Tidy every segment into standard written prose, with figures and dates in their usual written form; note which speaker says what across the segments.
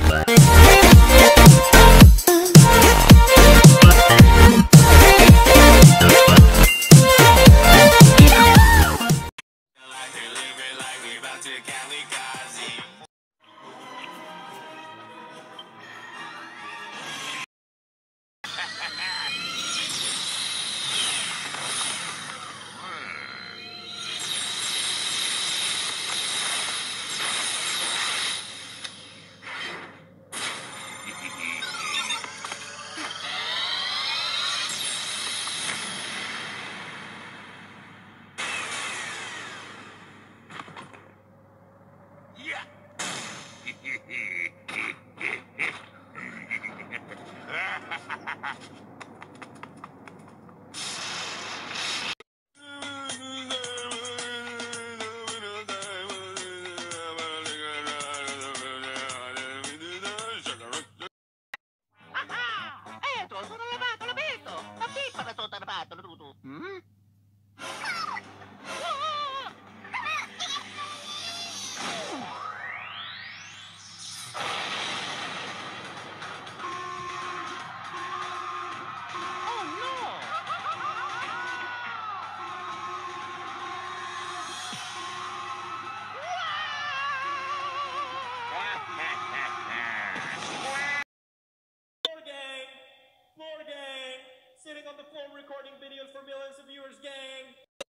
Speaker 1: On the phone recording videos for millions of viewers, gang.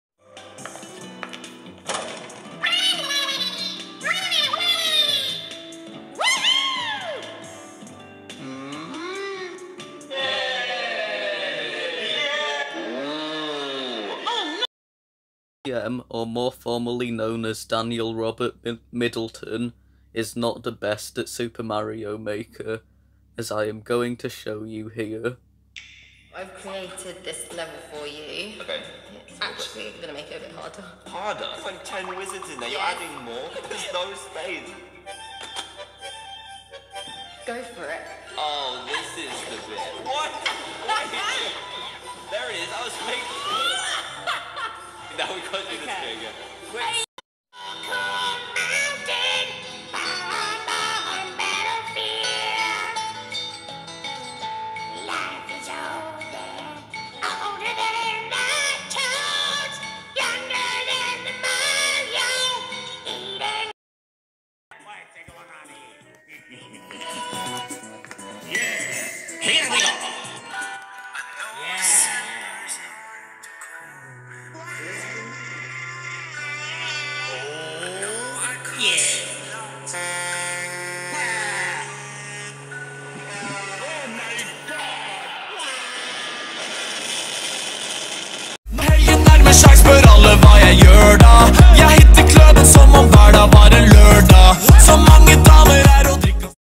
Speaker 2: Or more formally known as Daniel Robert Middleton, is not the best at Super Mario Maker, as I am going to show you here.
Speaker 3: I've created this level for you.
Speaker 4: Okay.
Speaker 3: It's actually going to make it a bit harder.
Speaker 4: Harder? There's like 10 wizards in there. You're adding more? There's no space.
Speaker 3: Go for it.
Speaker 4: Oh, this is the bit. What? There it is. I was making. Now we can't do this thing again. Quick.
Speaker 5: Here we go! Yes! Oh, yeah!
Speaker 6: Hej, jag närmar slags för alla vad jag gör då. Jag